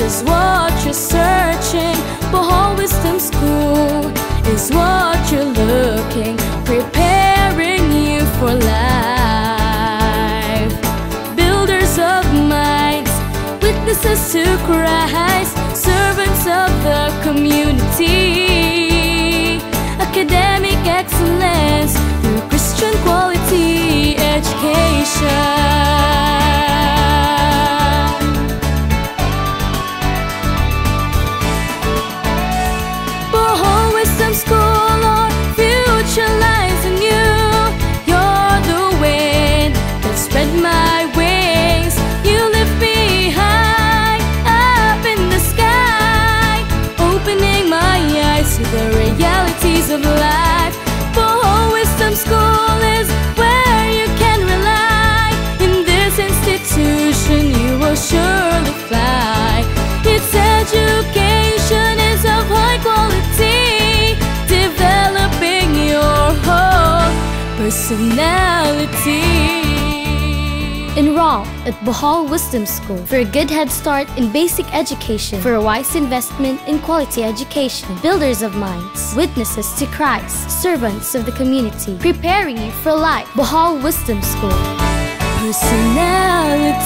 is what you're searching. Bohol Wisdom School is what you're looking, preparing you for life. Builders of minds, witnesses to Christ, servants of the community. Academic excellence through Christian quality education. Bohol Wisdom School, our future lies in you. You're the wind that spread my wings. You lift me high up in the sky, opening my eyes to the realities of life. Bohol Wisdom School is where you can rely. In this institution you will surely fly. Its education is of high quality, developing your whole personality. Enroll at Bohol Wisdom School for a good head start in basic education, for a wise investment in quality education. Builders of minds, witnesses to Christ, servants of the community, preparing you for life. Bohol Wisdom School. Personality.